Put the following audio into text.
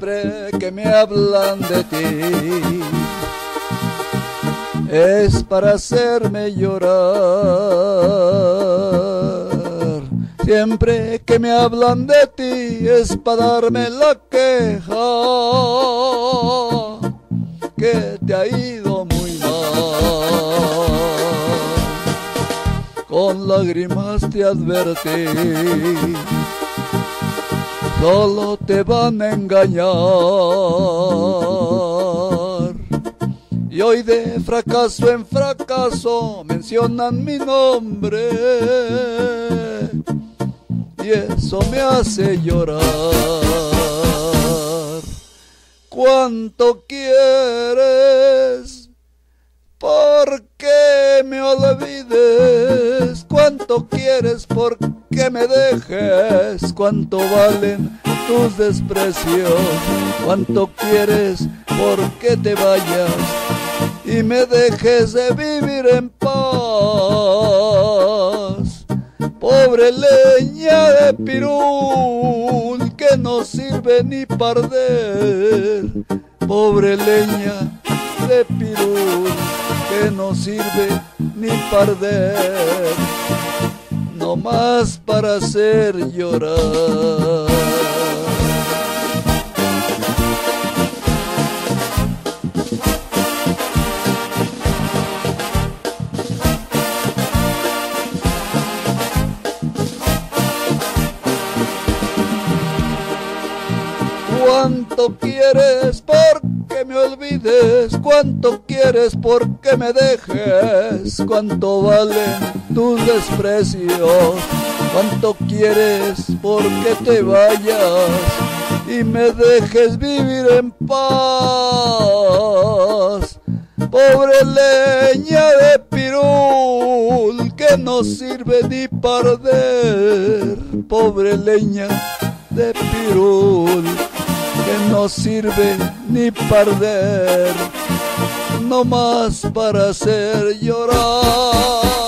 Siempre que me hablan de ti es para hacerme llorar. Siempre que me hablan de ti es para darme la queja que te ha ido muy mal. Con lágrimas te advertí, solo te van a engañar. Y hoy de fracaso en fracaso mencionan mi nombre, y eso me hace llorar. ¿Cuánto quieres? ¿Por qué me olvides? ¿Cuánto quieres? ¿Por qué me dejes? ¿Cuánto valen tus desprecios? ¿Cuánto quieres? ¿Por qué te vayas y me dejes de vivir en paz? Pobre leña de pirul que no sirve ni para arder. Pobre leña de pirul que no sirve ni para arder, no más para hacer llorar. ¿Cuánto quieres porque me olvides? ¿Cuánto quieres porque me dejes? ¿Cuánto valen tus desprecios? ¿Cuánto quieres porque te vayas y me dejes vivir en paz? Pobre leña de pirul que no sirve ni para arder. Pobre leña de pirul que no sirve ni para arder, no más para hacer llorar.